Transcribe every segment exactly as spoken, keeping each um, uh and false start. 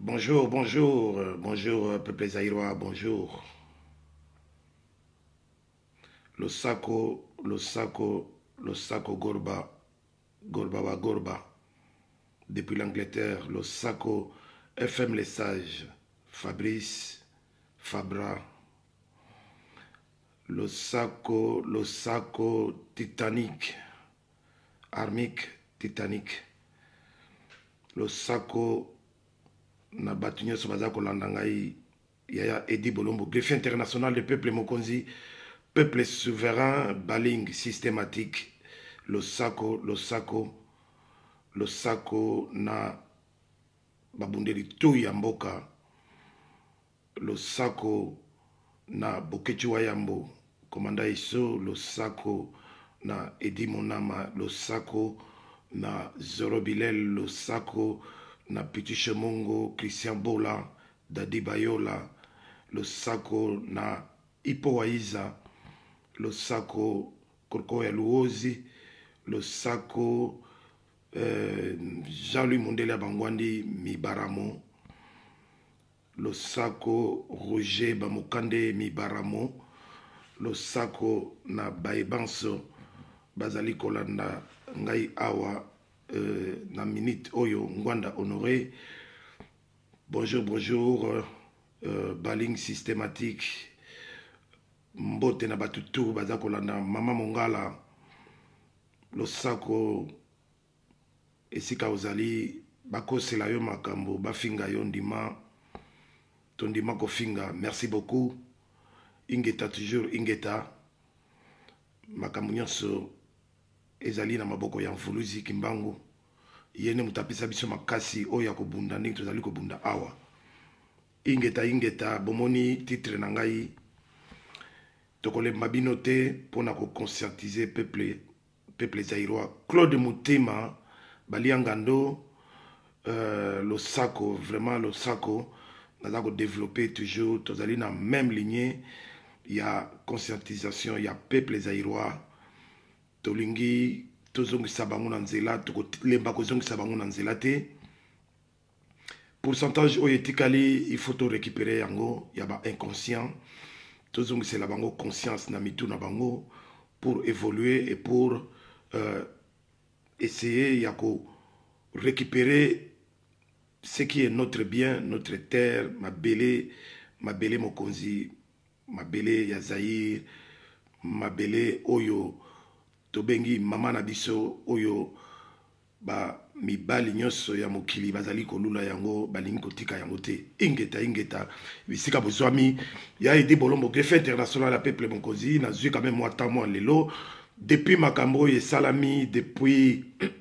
Bonjour, bonjour, euh, bonjour, euh, peuple zaïrois, bonjour. Le Sako, le Sako, le Sako Gorba, Gorba wa Gorba. Depuis l'Angleterre, le Sako, F M Les Sages, Fabrice, Fabra. Le Sako, le Sako Titanic, Armique, Titanic. Le Sako, na batunyo sobazako landangai. Yaya Edi Bolombo, greffier international du peuple Mokonzi, peuple souverain, baling systématique, le Sako, le Sako, le Sako na babundeli tout yamboka, le Sako na Bokechi Wayambo, commanda Iso, le Sako na Edi Monama, le Sako na Zorobilel, le Sako na Petit Chemongo, Christian Bola, Dadi Bayola, le Sako na Ipo Waiza, le Sako Korko ya Luozi, le Sako euh, Jean-Louis Mondele Bangwandi Mibaramo, le Sako Roger Bamokande Mibaramo, le Sako na Baebanso Bazali Kolanda Ngai Awa euh, na minute Oyo Ngwanda Honoré. Bonjour, bonjour, euh, baling systématique. Mbote na batutu baza kolanda Mama Mongala, le Sako esika ozali bakosela yo makambo bafinga yo ndima tondima kofinga. Merci beaucoup. Ingeta toujours ingeta makambo nyonso ezali na maboko ya mfuluzi Kimbangu yene mutapisa biso makasi oya kobunda ndenge tozali kobunda awa. Ingeta ingeta bomoni titre na ngai tokolemba bino te pona ko conscientiser peuple peuple zaïrois. Claude Mutema Baliangando, euh, le Sako, vraiment le Sako, nous avons développé toujours, tous allés dans la même lignée. Il y a conscientisation, il y a peuple zaïrois, Tolingi, Tozongi Sabango Nanzela, Lemba Kozongi Sabango Nanzela te. Pourcentage oyetikali, il faut tout récupérer yango, il y a inconscient. Tozongi c'est la bango conscience na mitu na bango pour évoluer et pour euh, essayer de récupérer ce qui est notre bien, notre terre, ma belle, ma belle Mokonzi, ma belle Yazaïr, ma belle Oyo, Tobengi, Mama Nabiso, Oyo, ba mi bali nyonso ya mokili bazali kolula yango balingi kotika yango te. Ingeta ingeta bisika bozwami ya Edi Bolombo, greffier international ya peuple Mokonzi, na zui quand même moi tant moi lelo. Depuis Makambo et Salami, depuis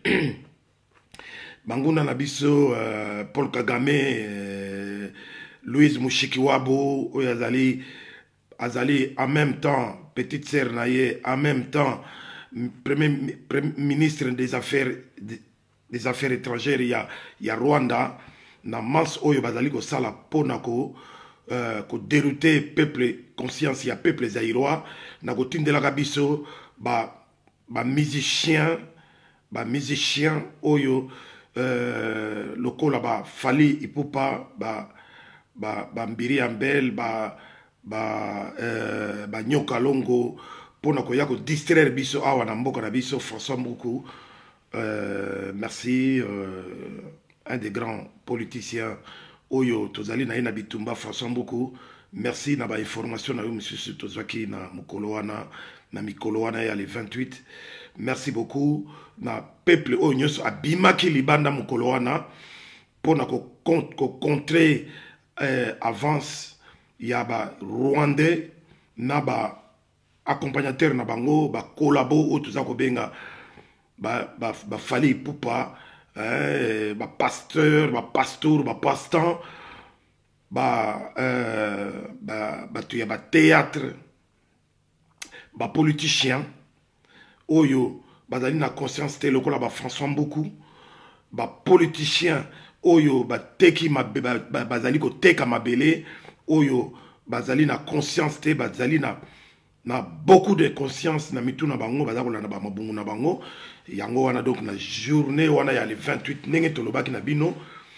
Banguna Nabiso, euh, Paul Kagame, euh, Louise Mushikiwabo, Azali, Azali, en même temps, petite sœur Naye, en même temps, premier, premier ministre des Affaires, des, des Affaires étrangères, il y a, il y a Rwanda, na masse Oyo Bazali ko sala ponako, euh, ko dérouter peuple, conscience, il y a peuple zaïrois, na ko tindela kabiso, ba ba musicien ba musicien oyo euh, lokola ba Fali Ipupa ba ba ba Mbiri Ambel ba ba euh, ba Nyoka Longo pona ko ya ko distraire biso awa na mboka na biso. François Mboukou, euh, merci, euh, un des grands politiciens oyo tozali na ina bitumba. François Mboukou, merci na ba information na yo monsieur tozaki na mukolo wana na mikolo wana ya le vingt-huit. Merci beaucoup na peuple onyos abimaki libanda mukolo wana pona ko ko contrer euh, avance ya ba Rwandais na ba accompagnateur na bango ba collabo o tuza ko benga ba ba, ba Fali Ipupa, eh, ba pasteur ba pasteur ba pasteur ba euh, ba ba tu ya ba théâtre ba politicien oyo bazali na conscience te lokola ba François Mboukou, ba politicien oyo ba teki ma bazali ko teka mabele oyo bazali na conscience te, bazali na na beaucoup de conscience na mitu na bango bazali na ba mabungu na bango yango wana. Donc na journée wana ya le vingt-huit nenge tolobaki na bino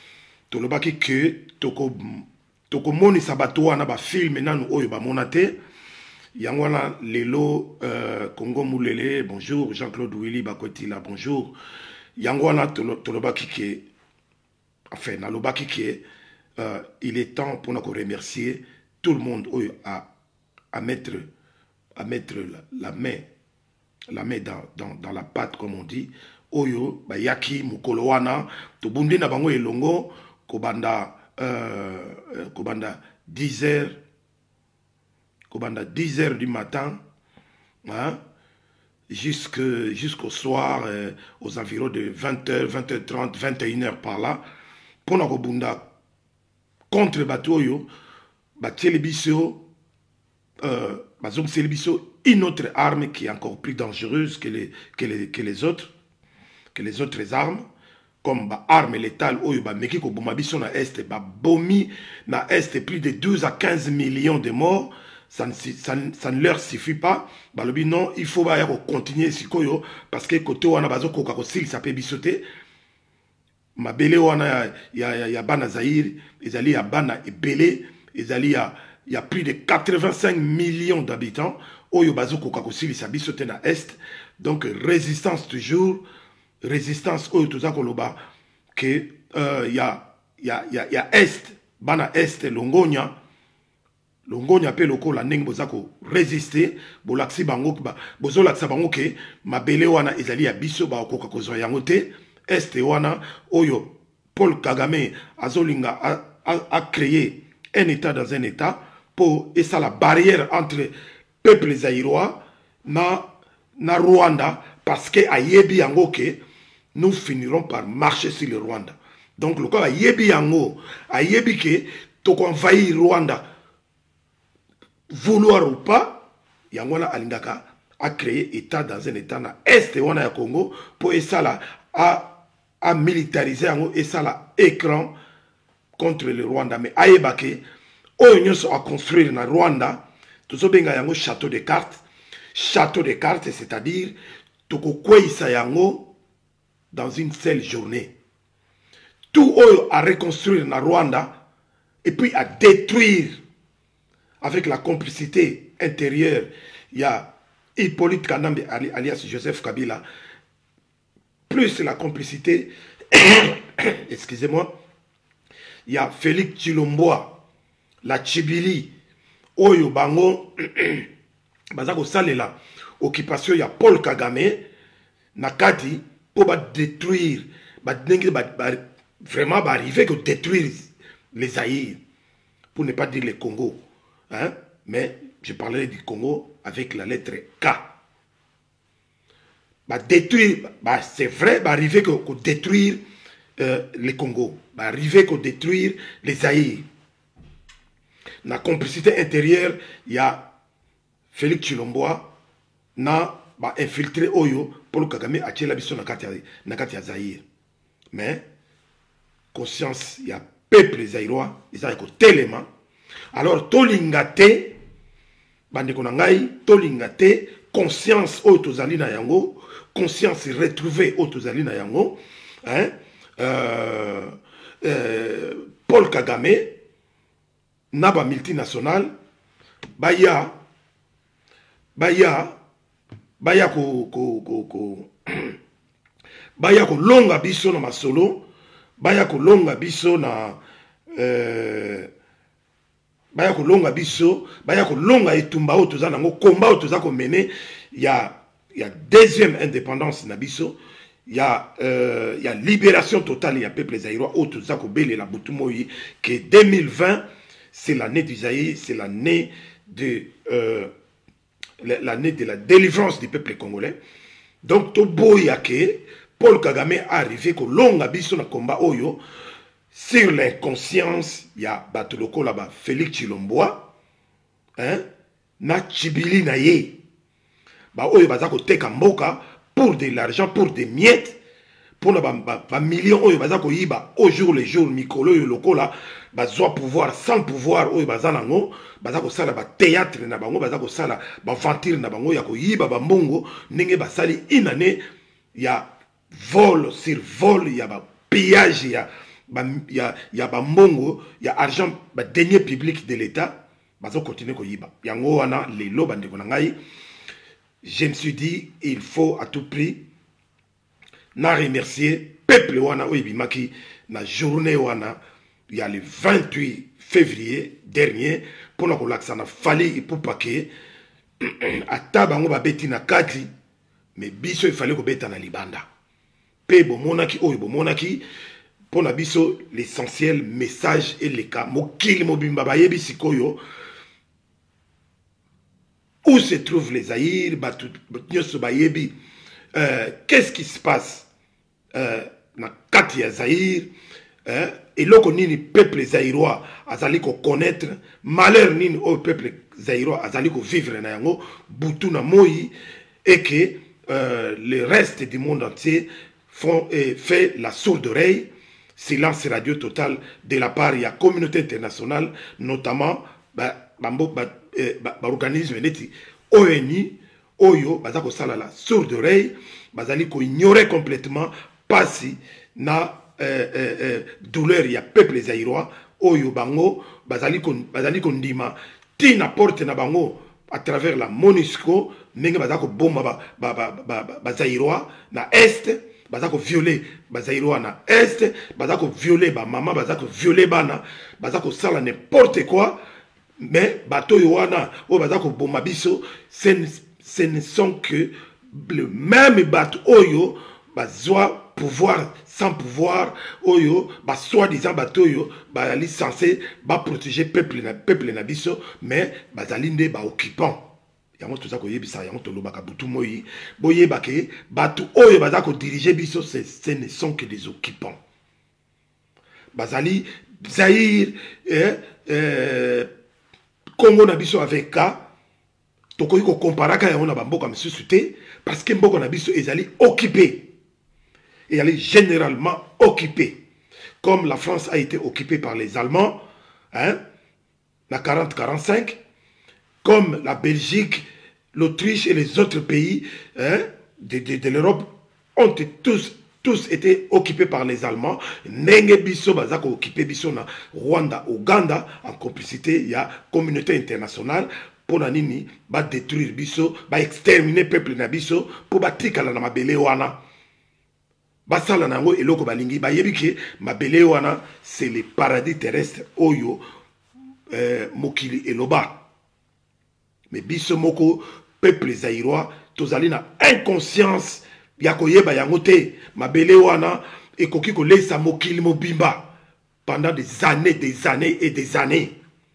tolobaki ke toko toko moni sabato wana ba film nanu oyo ba monate yango wana lelo euh, Congo Moulele bonjour Jean-Claude Willy Bakwetila bonjour yango wana tolobaki ke enfin nalobaki ke euh, il est temps pour nous remercier tout le monde oyo à à mettre à mettre la, la main la main dans, dans, dans la pâte comme on dit oyo bayaki mukolo wana tobundi na bango elongo kobanda euh, kobanda dix heures kobanda dix heures du matin hein, jusque jusqu'au soir euh, aux environs de vingt heures vingt heures trente vingt et une heures par là pour na kobunda contre batoyo batieli biso euh, bazongiseli biso une autre arme qui est encore plus dangereuse que les, que les, que les autres, que les autres armes, comme bah, arme létale, oyo ba meki ko boma biso na est, ba bomi na est plus de douze à quinze millions de morts, ça ne, ça, ça ne leur suffit pas. Bah lobi non, il faut ba yako continuer sikoyo parce que koto wana bazo koka ko sil ça peut bisoter. Ma belé wana ya ya ya bana Zaïre, ezali ya bana ebele, ezali ya il y a plus de quatre-vingt-cinq millions d'habitants. Oyo bazo koka kosili sabiso te na est. Donc résistance toujours, résistance oyo toza koloba que euh, y a y a y a y a est, bana est longonya. Longonya pe loko la ndenge boza ko résister, bolaksi bango ba bozo laksa bango ke mabele wana ezali ya biso ba koka kozwa yango te. Est wana oyo Paul Kagame azolinga a, a, a créé un état dans un état pour et ça la barrière entre peuple zaïrois na na Rwanda parce que a yebi yango ke nous finirons par marcher sur le Rwanda. Donc le cas a yebi yango a yebi ke to envahir Rwanda vouloir ou pas yango na alingaka a créé état dans un état na est wana ya Congo pour et ça la a a militariser yango et ça la écran contre le Rwanda mais ayebake oyo nyonso a construire na Rwanda tozobenga yango château de cartes château de cartes c'est-à-dire tokokweisa yango dans une seule journée tout oyo à reconstruire na Rwanda et puis à détruire avec la complicité intérieure il y a Hippolyte Kanambe alias Joseph Kabila plus la complicité excusez-moi il y a Félix Tshilomboa la Tshibili oyo bango bazako salela occupation ya Paul Kagame nakati pour ba détruire ba dengue ba, ba vraiment ba arriver que détruire les Zaïre pour ne pas dire le Congo hein mais je parlerai du Congo avec la lettre K ba détruire ba c'est vrai ba arriver que, que détruire euh, le Congo ba arriver que détruire les Zaïre. Na complicité intérieure, il y a Félix Tshilomboa na ba infiltré oyo Paul Kagame a tiré la biso na kati ya Zaïre. Mais conscience, il y a peuple zaïrois, ils ont tellement. Alors tolingate bandeko na ngai, tolingate conscience oyo tozali na yango, conscience retrouvée oyo tozali na yango, hein? Euh, euh, Paul Kagame naba multinational baya baya baya ko ko ko ko baya ko longa biso na masolo baya ko longa biso na euh, baya ko longa biso baya ko longa etumba o toza nango komba o toza ko mener il y a il y a deuxième indépendance na biso il y a euh, il y a libération totale ya peuple zaïrois o toza ko bele la butumoyi que deux mille vingt c'est l'année du Zaïre, c'est l'année de euh, l'année de la délivrance du peuple congolais. Donc Toboyake, Paul Kagame est arrivé que long abisso na combat oyo sur l'inconscience, il y a Batoloko là-bas, Félix Tshilomboa, hein, na Tshibili na ye. Ba oyo bazako teka mboka pour de l'argent, pour des miettes, pour na ba, ba, ba millions oyo bazako yiba au jour le jour mikolo yo lokola bazwa pouvoir sans pouvoir oyo bazanango bazako sala ba théâtre na bango bazako sala ba ventir na bango ya ko yiba ba mbongo ndenge basali une année ya vol sur vol ya ba pillage ya il y a il y a bambongo il y a argent ba denier public de l'état bazo continuer ko yiba yango wana lelo bande ko ngai je me suis dit il faut à tout prix na remercier peuple wana oyibimaki na journée wana il y a le vingt-huit février dernier pour la kolaksa na fallait pour paquet ata bango ba beti na kati mais biso il fallait ko beta na libanda pe bo monaki oyo bo monaki pour na biso l'essentiel message et les cas mokili mobimba ba yebi sikoyo où se trouvent les Zaïre batu nyoso ba yebi euh, qu'est-ce qui se passe euh, na kati ya Zaïre euh, et loko nini peuple zaïrois azali ko connaître malheur nini au peuple zaïrois azali ko vivre na yango butu na moi et que euh, le reste du monde entier font et fait la sourde oreille silence radio total de la part de la communauté internationale notamment ba bambo ba, eh, ba, ba organisme neti O N U oyo bazako sala la sourde oreille bazali ko ignorer complètement pasi na Euh, euh, euh, douleur il y a peuple zaïrois oyo bango bazali kon bazali kondima ti na porte na bango à travers la MONUSCO ndenge bazako bomba ba ba ba, ba, ba, ba zaïrois na est bazako violer ba zaïrois na est bazako violer ba maman bazako violer bana bazako sala n'importe quoi mais bato yo wana o bazako bomba biso ce ne sont que le même bato oyo bazwa pouvoir sans pouvoir oyo ba soi-disant batoyo ba li censé ba protéger peuple na peuple na biso mais bazali nde ba occupant yango tout ça ko yebisa yango to lobaka butu moyi boyeba ke batu oyo baza ko diriger biso ce ne sont que des occupants bazali Zaïre eh, eh, Congo na biso avec ka tokoki ko comparaka yango na bamboka misusu te parce que mboka na biso ezali occupé et elle est généralement occupée. Comme la France a été occupée par les Allemands, hein, la quarante quarante-cinq, comme la Belgique, l'Autriche et les autres pays hein, de, de, de l'Europe ont été tous, tous été occupés par les Allemands. Nenge biso bazako occupé biso na Rwanda, Ouganda, en complicité, il y a communauté internationale pour na nini ba détruire biso, ba exterminer peuple na biso pour ba tikala na mabele wana. Basala nango eloko balingi bayebi ke mabele wana c'est le paradis terrestre oyo euh, mokili eloba mais biso moko peuple zaïrois tozali na inconscience ya koyeba yango te mabele wana ekoki kolesa mokili mobimba pendant des années des années et des années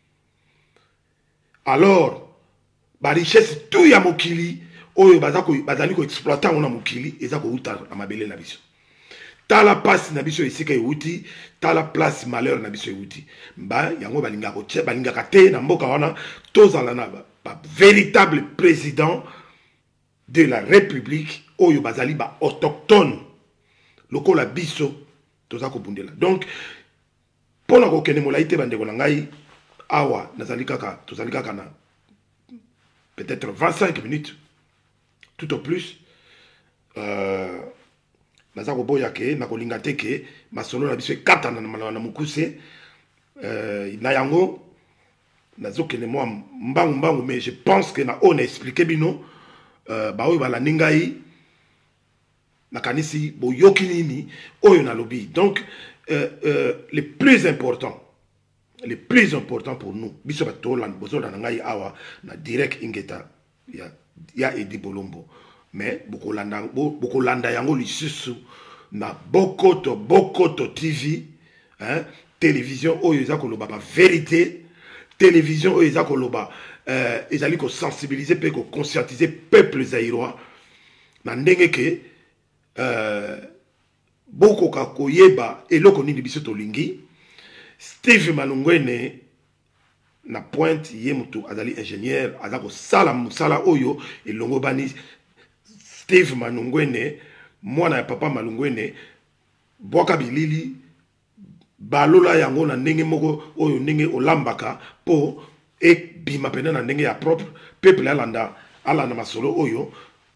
alors ba richesse tout ya mokili oyo bazako bazali ko exploiter ona mokili ezako uta na mabele na biso tala passe na biso esika euti tala place malheur na biso euti ba yango balinga ko tche balinga kate na mboka wana tozala na ba, ba véritable président de la république oyo bazali ba autochtone lokola biso toza ko bundela donc pona ko kene molaite bandeko na ngai awa nazali kaka tozali kaka na peut-être vingt-cinq minutes tout au plus euh naza ko boya ke na kolinga te ke masolo na biso katana na mukuse euh na yango nazo kene moi mbangu mbangu mais je pense que na on a expliqué bino euh ba oyo bala ningai na kanisi bo yoki nini oyo na lobby donc euh, euh, le plus important le plus important pour nous biso ba toland bozola na ngai awa na direct ingeta ya ya Edi Bolombo mais beaucoup landa beaucoup landa yango lisusu na bokoto bokoto T V hein télévision oyo ezako loba ba vérité télévision oyo ezako loba euh ezali ko sensibiliser pe ko conscientiser peuple zaïrois na ndenge ke euh boko ka koyeba eloko nini biso tolingi Steve Malungwene na pointe ye mutu azali ingénieur azako sala musala oyo elongo bani Steve Malungwene mwana ya papa Malungwene boka bilili balola yango na ndenge moko oyo ndenge olambaka po e bima pena na ndenge ya propre peuple alanda alanda masolo oyo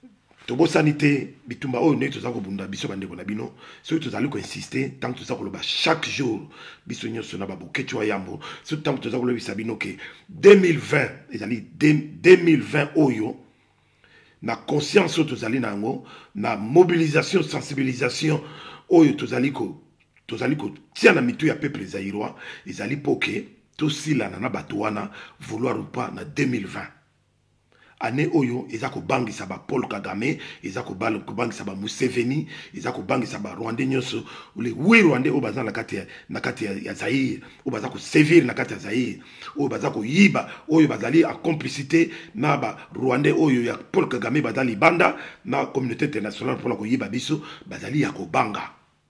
Tobo sanité, bitumba o ne tozako bunda biso bande ko na bino, so tozali ko insister tant que tozako loba chaque jour biso nyoso na babu ketwa yambo, so tant que tozako lobi sabino ke deux mille vingt, ezali deux mille vingt oyo na conscience tozali nango, na mobilisation sensibilisation oyo tozali ko tozali ko tia na mitu ya peuple zaïrois, ezali poke to sila na bato wana vouloir ou pas na deux mille vingt. Année oyo ezako bangi saba Paul Kagame, ezako bangi saba Museveni, ezako bangi saba Rwandais nyonso, ule oui Rwandais o bazana nakati ya nakati ya Zaïre, o bazako sévir nakati ya Zaïre, o bazako yiba, oyo bazali a complicité na ba Rwandais oyo ya Paul Kagame bazali banda na communauté internationale pour la ko yiba biso, bazali ya ko banga.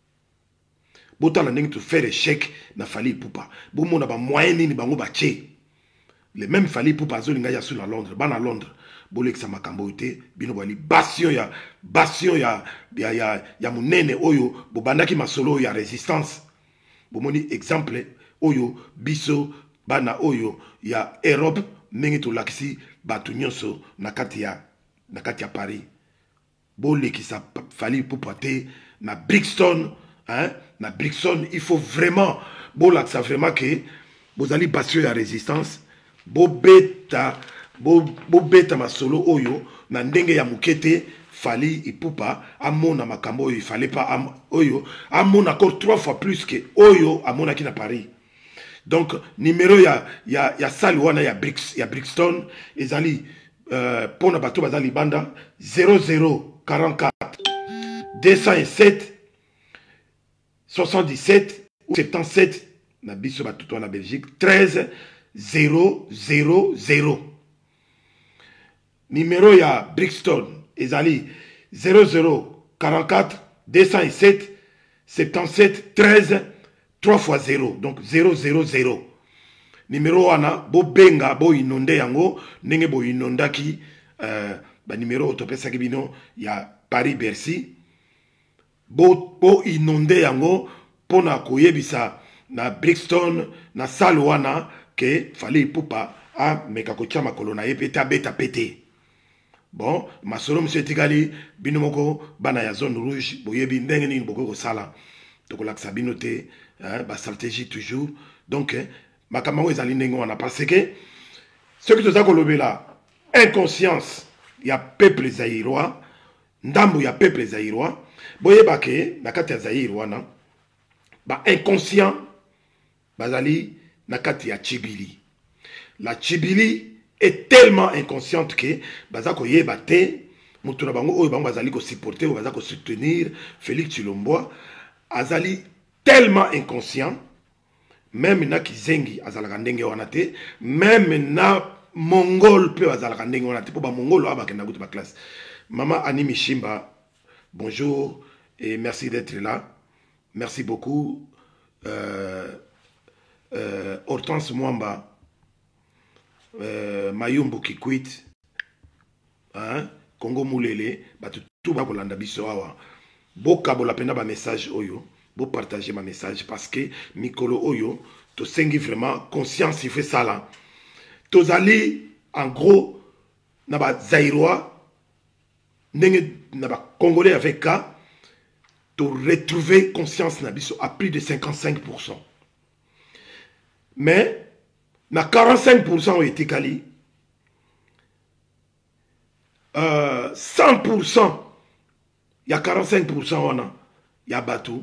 Botala ndenge to faire échec na Fally Ipupa. Bomo na ba moyen ni bango ba tché. Le même Fally Ipupa azolinga ya sur la Londres, bana Londres. Bolekisa makambo te bino bali bastion ya bastion ya ya ya, ya munene oyo bobandaki masolo ya résistance. Bomoni exemple oyo biso bana oyo ya Europe ndenge to lakisi batu nyonso na kati ya na kati ya Paris. Bolekisa Fally Ipupa te na Brixton, hein, na Brixton, il faut vraiment bolakisa vraiment que bozali bastion ya résistance. Bobeta bo beta masolo oyo na ndenge ya mukete Fally Ipupa amona makambo oyo il fallait pas am, oyo amona encore trois fois plus que oyo amona ki na Paris. Donc numéro ya ya ya salle wana ya Brix ya Brixton ezali euh, pona bato bazali banda zéro zéro quarante-quatre deux cent sept soixante-dix-sept ou soixante-dix-sept na biso bato na Belgique treize zéro zéro zéro. Numéro ya Brixton ezali zéro zéro quarante-quatre deux cent sept soixante-dix-sept treize trois fois zéro, donc zéro zéro zéro. Numéro wana bo benga bo inonde yango ndenge bo inondaki euh, ba numéro otopesa kibino ya Paris Bercy bo bo inonde yango pona koyebisa na Brixton na salle wana ke Fally Ipupa a meka kotia makolo na ye pete abeta pete. Bon, masolo monsieur Tigali bino moko bana ya zone rouge boyebi ndenge nini boko kosala tokolakisa bino te, hein, ba stratégie toujours. Donc hein, makambo ezali ndenge wana parce que ce que toza kolobela inconscience ya peuple zaïrois, ndambo ya peuple zaïrois, boyeba ke na kati ya Zaïre wana ba inconscient bazali na kati ya Tchibili. La Tchibili est tellement inconsciente que bazako yeba te mutu na bango oyo bango bazali ko supporter ou bazako soutenir Félix Tshilombo azali tellement inconscient, même na Kizengi azalaka ndenge wana te, même na Mongol pe azalaka ndenge wana te, po ba Mongol aba kenda kutu ba classe. Maman Annie Mishimba, bonjour et merci d'être là. Merci beaucoup. Euh, euh, Hortense Mwamba, euh, Mayumbo Kikwit, hein, Congo Moulele, batu tout ba kolanda biso awa. Boka bola pena ba message oyo, bo partager ma message parce que Mikolo oyo, to sengi vraiment conscience il fait ça là. Tozali en gros na ba Zaïrois, ndenge na ba Congolais avec ka, to retrouver conscience na biso à plus de cinquante-cinq pour cent. Mais na quarante-cinq pour cent été kali, euh, cent pour cent il y a quarante-cinq pour cent wana ya batou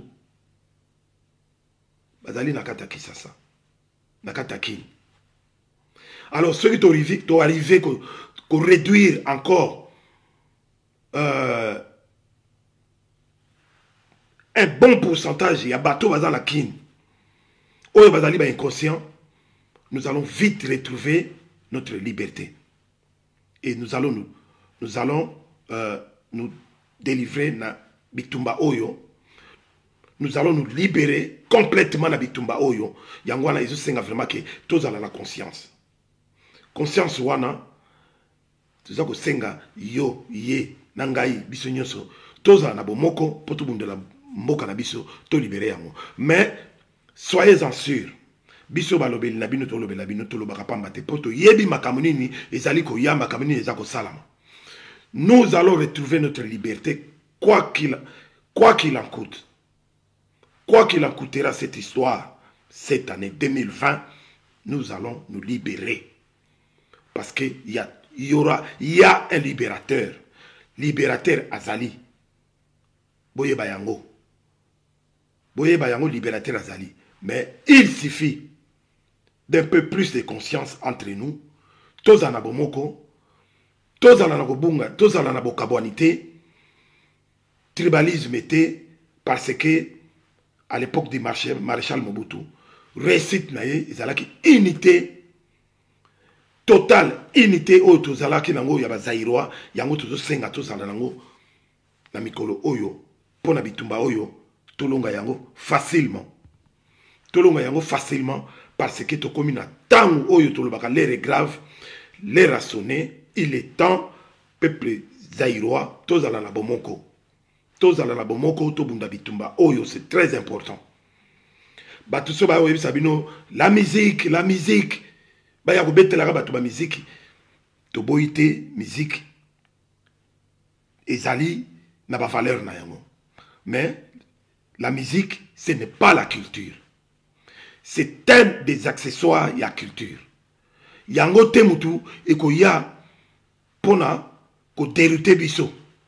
bazali nakata Kisasa nakata Kini. Alors ceux qui t'ont arrivé t'ont arrivé qu'on réduire encore euh, un bon pourcentage ya bateau bazali la Kini oyo bazali ba inconscient. Nous allons vite retrouver notre liberté et nous allons nous, nous allons euh, nous délivrer na bitumba oyo. Nous allons nous libérer complètement na bitumba oyo. Yangwana izo senga vraiment que tous ala la conscience. Conscience wana tuza ko senga yo ye nangai biso nyonso. Tous ala na bomoko poto bundela mboka na biso to libérer yango. Mais soyez-en sûrs. Biso balobeli na bino to lobela bino to lobaka pamba te poto yebi makamuni ni ezali ko yamba makamuni ezako salama. Nous allons retrouver notre liberté, quoi qu'il quoi qu'il en coûte. Quoi qu'il en coûtera cette histoire, cette année deux mille vingt, nous allons nous libérer. Parce qu'il y, y aura, il y a un libérateur. Libérateur Azali. Boye Bayango. Boye Bayango, libérateur Azali. Mais il suffit d'un peu plus de conscience entre nous. Tous en abomoko, tous en abobunga, tous en abokabouanité. Tribalisme était parce que, à l'époque du maréchal Mobutu, récite naïe, ils allaient unité. Total unité o tozalaki nango ya bazairwa yango tozo senga tozala nango na mikolo oyo pona bitumba oyo tolonga yango facilement tolonga yango facilement parce que tokomi na tango oyo tolobaka l'air est grave, l'air a sonné, il est temps peuple zairwa tozala na bomoko tozala na bomoko tobunda bitumba oyo, c'est très important. Batuso ba oyo sabino la musique la musique baya kobetela ka bato ba musique to boité musique ezali na ba valeur na yango. Mais la musique ce n'est pas la culture, c'est un des accessoires ya culture. Yango te mutu e ko ya pona ko dérouter biso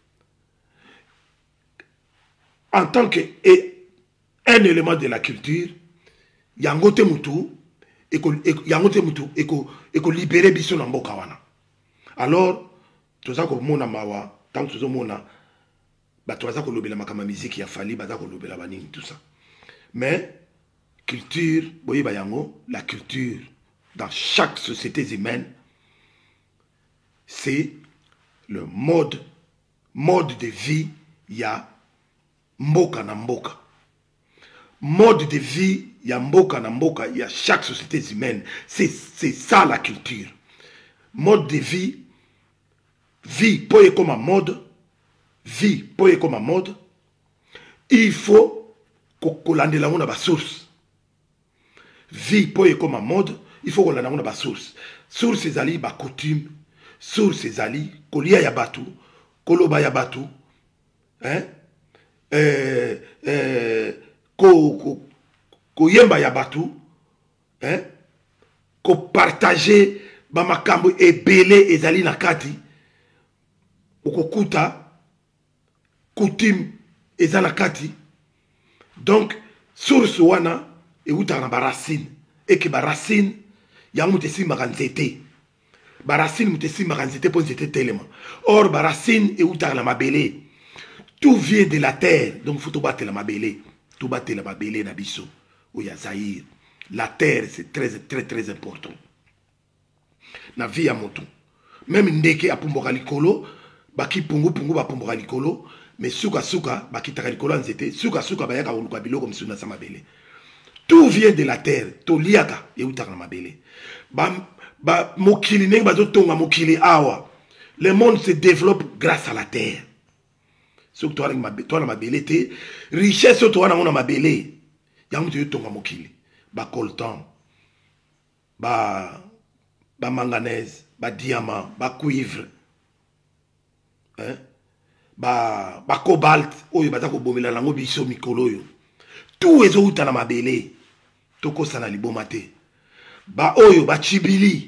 en tant que et un élément de la culture. Yango te mutu et que libérer biso na mboka wana. Alors toza ko mona mawa tant tozo mona ba toza ko lobela makama musique ya fali ba za ko lobela banini tout ça. Mais culture boye ba yango, la culture dans chaque société humaine c'est le mode mode de vie ya mboka na mboka. Mode de vie, il y a mboka na mboka, il y a chaque société humaine. C'est ça la culture. Mode de vie, vie pour y comme un mode, vie pour y comme un mode, il faut qu'on lande la na ba source. Vie pour y comme un mode, il faut qu'on lande la na ba source. Source ezali ba coutume, source ezali kolia ya batu, koloba ya batu, hein? Euh, euh, ko ko ko yemba ya batu, hein, ko partager ba makambo ebele ezali na kati okokuta coutume ezala kati. Donc source wana e uta na baracine et que baracine ya mutesi makanzete baracine mutesi makanzete pour nzete tellement. Or baracine e uta na mabele, tout vient de la terre. Donc faut to battre la mabele. Tout battre la mabele na biso ou ya Zaïre. La terre c'est très très très important. Na vie ya moto. Même ndeke apumboka likolo, baki pungu pungu ba pumboka likolo, mais suka suka baki taka likolo nzete, suka suka bayaka uluka biloko msuna sa mabele. Tout vient de la terre. To liaka ya utaka na mabele. Ba ba mokili nengi bazo tonga mokili awa. Le monde se développe grâce à la terre. Ce que tu as na mabele te richesse to wana na mabele yango te tonga mokili ba coltan ba ba manganèse ba diamant ba cuivre hein ba ba cobalt oyo baza ko bomela lango biso mikolo yo tout ezo uta na mabele toko sana liboma te ba oyo ba chibili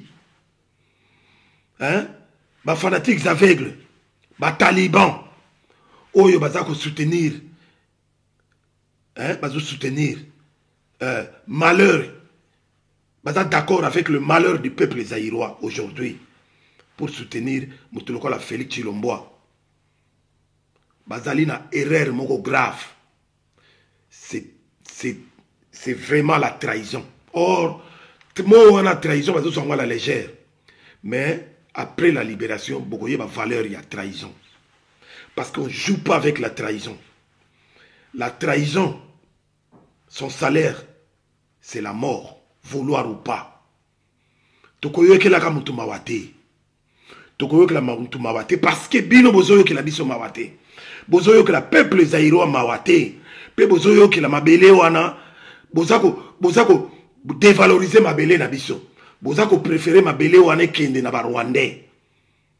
hein ba fanatiques aveugles ba talibans oyo baza ko soutenir hein bazo soutenir euh, malheur baza d'accord avec le malheur du peuple zaïrois aujourd'hui pour soutenir mutuloko la Félix Chilomboa. Bazali na erreur moko grave. C'est c'est c'est vraiment la trahison. Or mo wana trahison bazo songa la légère. Mais après la libération beaucoup y a valeur il y a trahison. Parce qu'on ne joue pas avec la trahison. La trahison, son salaire, c'est la mort, vouloir ou pas. Tokoyo ke la kamutu mawate. Tokoyo ke la kamutu mawate parce que bino bozoyo ke la biso mawate. Bozoyo ke la peuple zaïrois mawate. Pe bozoyo ke la mabele wana. Bozako, bozako dévaloriser mabele na biso. Bozako préférer mabele wana kende na ba Rwandais.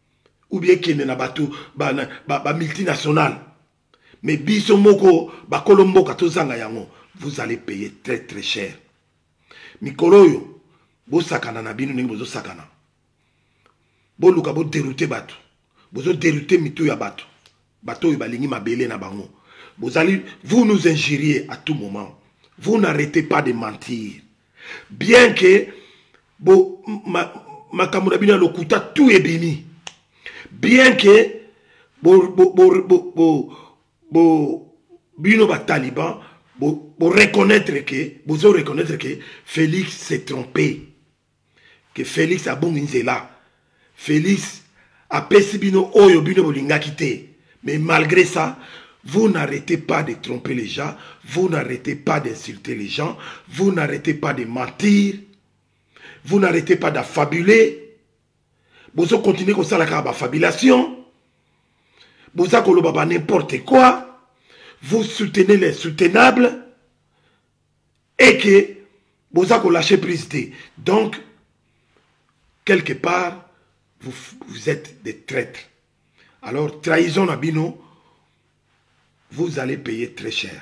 ou bien kende na bato ba, ba, ba multinational. Mais biso moko ba kolomboka tozanga yango, vous allez payer très très cher. Mikolo yo bo sakana na bino ndenge bozo sakana. Bo luka bo dérouter bato. Bozo dérouter mitu ya bato. Bato yo balingi mabele na bango. Vous allez vous nous injuriez à tout moment. Vous n'arrêtez pas de mentir. Bien que bo ma makambo na bino lokuta tout est béni. Bien que bo bo bo bo bo bino ba taliban bo bo reconnaître que bozo reconnaître que Félix s'est trompé. Que Félix a bon inzela. Félix a pesi bino oyo bino bolinga kité. Mais malgré ça, vous n'arrêtez pas de tromper les gens, vous n'arrêtez pas d'insulter les gens, vous n'arrêtez pas de mentir, vous n'arrêtez pas d'affabuler. Vous continuez comme ça la fabulation. Vous avez n'importe quoi. Vous soutenez les soutenables et que vous avez lâché prise. Donc, quelque part, vous, vous êtes des traîtres. Alors, trahison à Bino, vous allez payer très cher.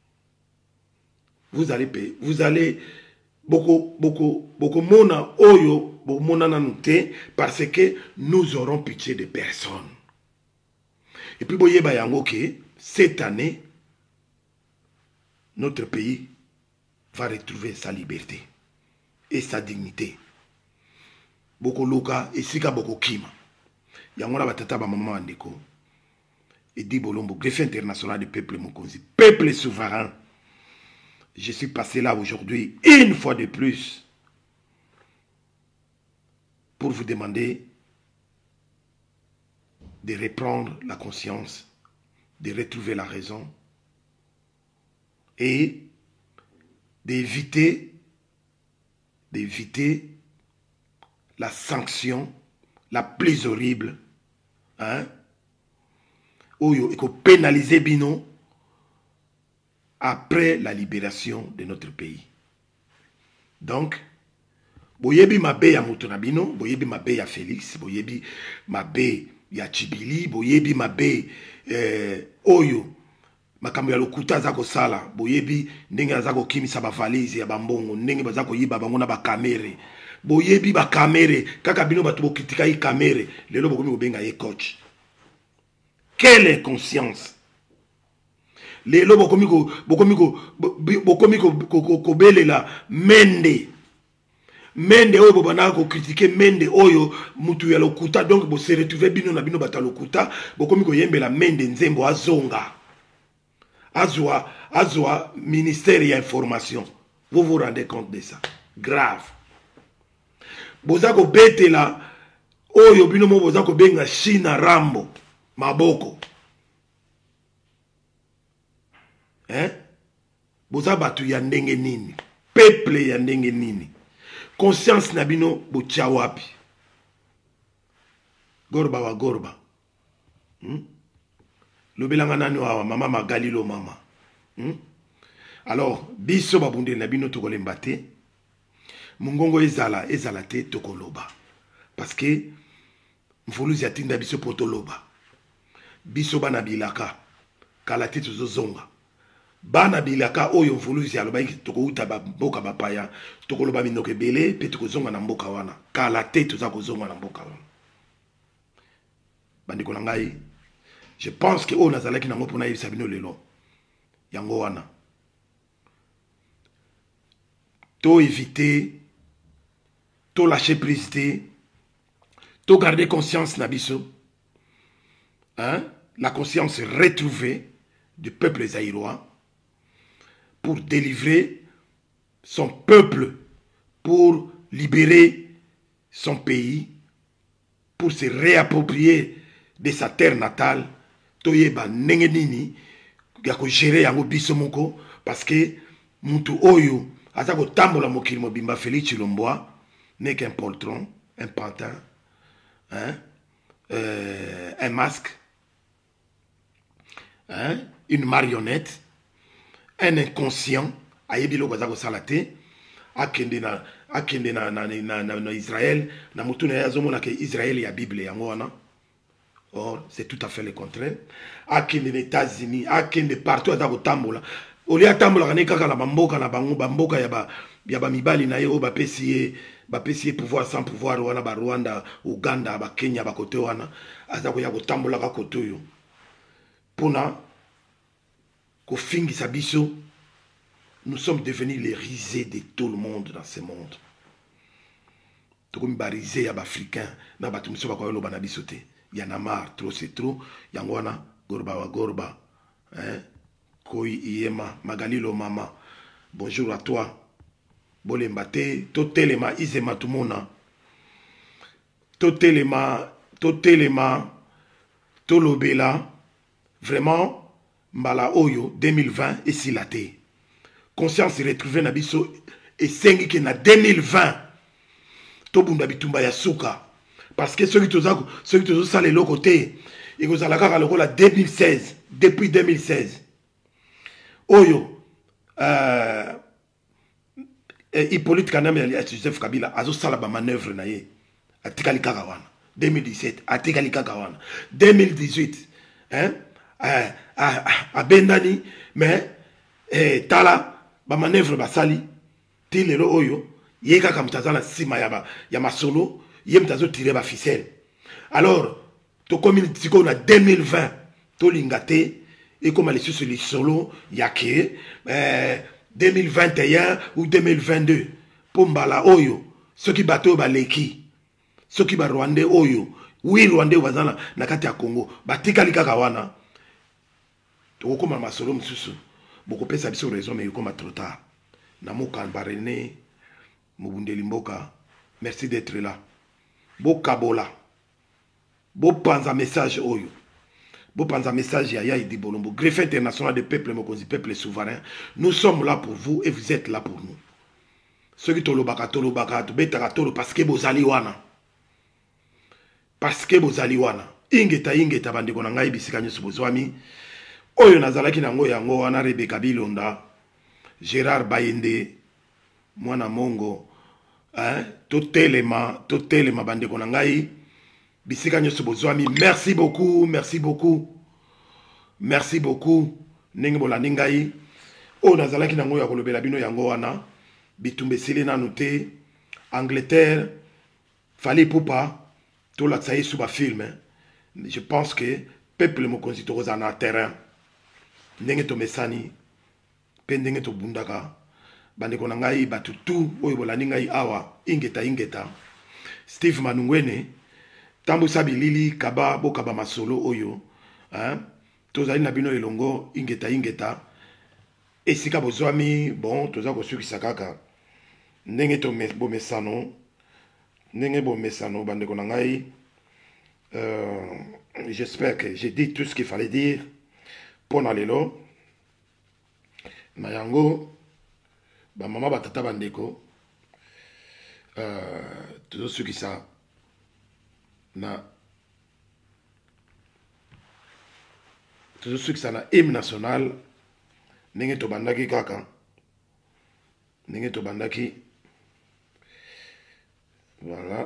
Vous allez payer. Vous allez beaucoup, beaucoup, beaucoup mona oyo, beaucoup mona nanute, parce que nous aurons pitié de personne. Et puis, voyez, cette année, notre pays va retrouver sa liberté et sa dignité. Beaucoup loka et sika beaucoup kima. Yangona batata ba maman andiko. Et dit Bolombo, greffe international du peuple Mokonzi, peuple souverain. Je suis passé là aujourd'hui, une fois de plus, pour vous demander de reprendre la conscience, de retrouver la raison et d'éviter, d'éviter la sanction la plus horrible, hein, Oyo, il faut pénaliser Bino après la libération de notre pays. Donc, boyebi mabe ya Mutunabino, boyebi mabe ya Félix, boyebi mabe ya Chibili, boyebi mabe eh, Oyo, makambo ya lokuta zako sala, boyebi ndenge zako kimi sa ba valise ya bambongo, ndenge bazako yiba bango na ba kamere. Boyebi ba kamere, kaka bino batu bo kritika yi kamere, lelo bokomi bobenga ye coach. Quelle inconscience! Lelo bokomi ko bokomi ko bokomi ko ko belela mende. Mende oyo bobana ko critiquer mende oyo mutu ya lokuta, donc bo se retrouver bino na bino bata lokuta, bokomi ko yembela mende nzembo azonga. Azwa azwa ministère ya information. Vous vous rendez compte de ça? Grave. Bozako betela oyo bino mo bozako benga China Rambo maboko. Hein? Boza batu ya ndenge nini? Peuple ya ndenge nini? Conscience na bino botia wapi? Gorba wa gorba. Hmm? Lobelanga nani wa mama magalilo mama. Hmm? Alors, biso babunde na bino tokolemba te. Mungongo ezala ezala te tokoloba. Parce que mfuluzi atinda biso potoloba. Biso bana bilaka kala te tozozonga. Bana bilaka oyo mfuluzi aloba tokouta ba mboka bapaya tokoloba minoke bele pe tokozonga na mboka wana. Kala te toza kozonga na mboka wana. Bandiko ngai, je pense que on azalaki nango pona yebisa bino lelo. Yango wana. To éviter, to lâcher prise, to garder conscience nabiso, hein? La conscience retrouvée du peuple zaïrois pour délivrer son peuple, pour libérer son pays, pour se réapproprier de sa terre natale. To yeba ndenge nini ya ko gérer yango biso moko, parce que mutu oyo azako tambola mokili mobimba Félix Chilomboa n'est qu'un poltron, un pantin, hein, euh, un masque, hein, une marionnette, un inconscient, ayebilo bazako salate, akende na akende na na na na Israël, na mutu na yazomona ke Israël ya Bible yango wana. Or, c'est tout à fait le contraire. Akende les États-Unis, akende partout à Tambola. Oli à Tambola, on est kaka la bamboka, la bango, bamboka, yaba, yaba mibali na yo, ba pesiye, ba pesiye pouvoir sans pouvoir, wana ba Rwanda, Uganda, ba Kenya, ba kote wana, azako yako Tambola ka kote yo. Pona, ko fingi sabiso, nous sommes devenus les risés de tout le monde dans ce monde. Tokomi ba risé ya ba africain, na ba tumiso ba kwa yo ba na bisote. Y en a marre, trop c'est trop. Yangwana, Gorba wa Gorba. Hein? Koi Iema, Magalilo Mama. Bonjour à toi. Bolembate, Totelema, Isema Tumona. Totelema, Totelema, Tolobela. Vraiment, Mbala Oyo, deux mille vingt, et Silate. Conscience retrouvée Nabiso, et Sengi qui na deux mille vingt. Tobunda Bitumba Yasuka. Parce que ceux qui ont ça les côté, ils ont la deux mille seize, depuis deux mille seize. Oyo, euh, Hippolyte Kaname et Joseph Kabila, ils ont ça la manœuvre naïe. À Tikali Kagawana, deux mille dix-sept, à Tikali Kagawana, deux mille dix-huit, hein, à Bendani, mais, Tala, ba manœuvre basali, Tilero Oyo, Yeka Kamtazana Sima Yaba, Yama Solo. Yem tazo tiré ba ficelle. Alors, to comme on a deux mille vingt, to lingate, et comme les sur les solo, yake, euh, deux mille vingt et un ou deux mille vingt-deux, Pombala Oyo, ceux qui battent ba leki, ceux qui ba Rwandais Oyo, oui Rwandais wazana, nakati ya Congo, batika lika kawana, to comme ma solo msusu, beaucoup pesa biso raison, mais comme trop tard. Namoka Barene, Mubundeli Mboka, merci d'être là. Bo kabola, bo panza message oyo, bo panza message ya ya idi bolombo, greffe international des peuples, mokonzi peuple souverain. Nous sommes là pour vous et vous êtes là pour nous. Ceux qui tolo baka tolo baka to betaka tolo parce que bozali wana, parce que bozali wana. Ingeta ingeta bandi kona ngai bisika nyoso bozwami. Oyo nazalaki nango yango wana Rebecca Bilonda, Gérard Bayende, mwana mongo. Hein? Totelema, totelema bande konangai. Bisika nyoso bozwami. Merci beaucoup, merci beaucoup. Merci beaucoup. Nenge bola ningai. O nazalaki nango ya kolobela bino yango wana. Bitumbe sele na noté. Angleterre. Fali poupa. To la tsaye sous ba film. Je pense que peuple mo konzito rozana terrain. Nenge to mesani. Pendenge to bundaka. Bande konangai batutu oyo bolani ngai awa ingeta ingeta Steve Manungwene tambu sabilili kaba bokaba masolo oyo hein tozali na bino elongo ingeta ingeta esika bozwami bon toza ko sukisa kaka ndenge to bomesano ndenge bomesano bande konangai euh j'espère que j'ai dit tout ce qu'il fallait dire pour nalelo na yango ba mama batata bandeko euh tout ce qui ça na tout ce qui ça na hymne national ndenge to bandaki kaka ndenge to bandaki voilà.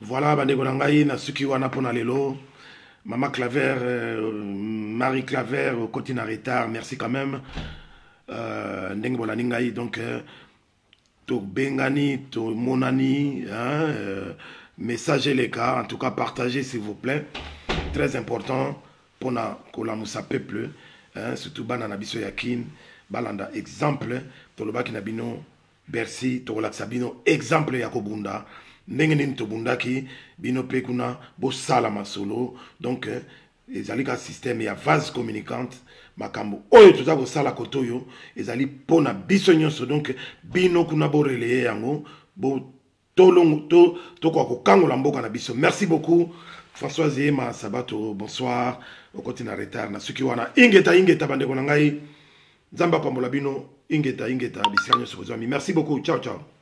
Voilà, bandeko na ngai na suki wana pona lelo. Maman Claver, euh, Marie Claver, au côté na retard, merci quand même. Euh, ndenge bola ningai donc euh, to bengani, to monani, hein, euh, message les gars, en tout cas partagez s'il vous plaît. Très important pour na kola musa peuple, hein, surtout bana na biso yakin, balanda exemple, to loba ki na bino Bercy, to la sabino exemple ya kobunda. Ndenge nini tobundaki bino pe kuna bo sala masolo donc eh, ezali ka système ya vase communicante makambo oyo toza ko sala kotoyo ezali pona biso nyonso donc bino kuna bo relayer yango bo tolongo to to kwa ko kangola mboka na biso. Merci beaucoup François Zema Sabato, bonsoir au côté na retard na suki wana ingeta ingeta bande ko ngai Nzamba pambola bino ingeta ingeta bisanya so. Merci beaucoup, ciao ciao.